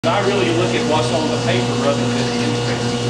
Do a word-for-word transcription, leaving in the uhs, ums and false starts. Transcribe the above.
I really look at what's on the paper rather than the newspaper.